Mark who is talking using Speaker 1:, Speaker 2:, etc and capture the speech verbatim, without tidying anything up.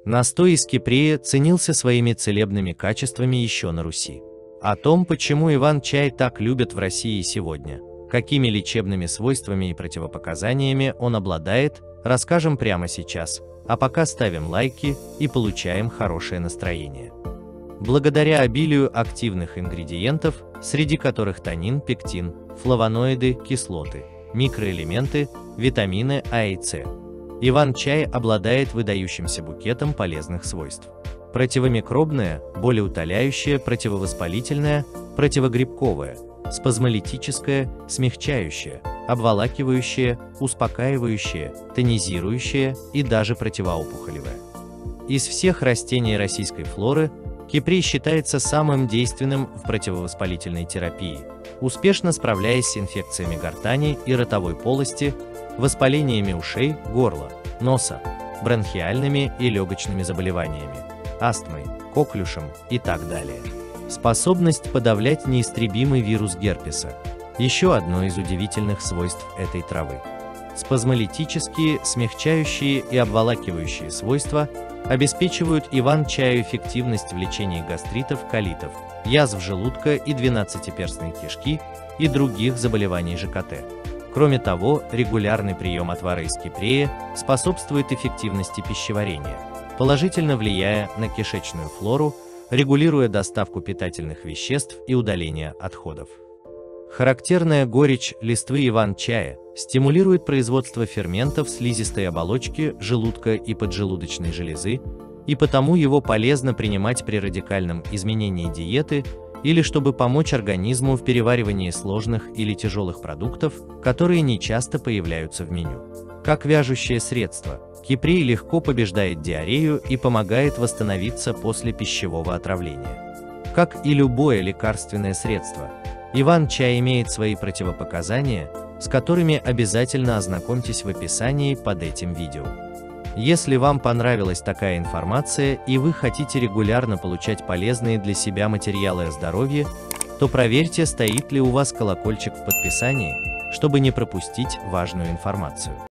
Speaker 1: Настой из кипрея ценился своими целебными качествами еще на Руси. О том, почему иван-чай так любят в России сегодня, какими лечебными свойствами и противопоказаниями он обладает, расскажем прямо сейчас, а пока ставим лайки и получаем хорошее настроение. Благодаря обилию активных ингредиентов, среди которых танин, пектин, флавоноиды, кислоты, микроэлементы, витамины А и С, иван-чай обладает выдающимся букетом полезных свойств. Противомикробное, болеутоляющее, противовоспалительное, противогрибковое, спазмолитическое, смягчающее, обволакивающее, успокаивающее, тонизирующее и даже противоопухолевое. Из всех растений российской флоры кипрей считается самым действенным в противовоспалительной терапии, успешно справляясь с инфекциями гортани и ротовой полости, воспалениями ушей, горла, носа, бронхиальными и легочными заболеваниями, астмой, коклюшем и так далее. Способность подавлять неистребимый вирус герпеса – еще одно из удивительных свойств этой травы. Спазмолитические, смягчающие и обволакивающие свойства обеспечивают иван-чаю эффективность в лечении гастритов, колитов, язв желудка и двенадцатиперстной кишки и других заболеваний Ж К Т. Кроме того, регулярный прием отвара из кипрея способствует эффективности пищеварения, положительно влияя на кишечную флору, регулируя доставку питательных веществ и удаление отходов. Характерная горечь листвы иван-чая стимулирует производство ферментов слизистой оболочки желудка и поджелудочной железы, и потому его полезно принимать при радикальном изменении диеты или чтобы помочь организму в переваривании сложных или тяжелых продуктов, которые нечасто появляются в меню. Как вяжущее средство, кипрей легко побеждает диарею и помогает восстановиться после пищевого отравления. Как и любое лекарственное средство, иван-чай имеет свои противопоказания, с которыми обязательно ознакомьтесь в описании под этим видео. Если вам понравилась такая информация и вы хотите регулярно получать полезные для себя материалы о здоровье, то проверьте, стоит ли у вас колокольчик в подписании, чтобы не пропустить важную информацию.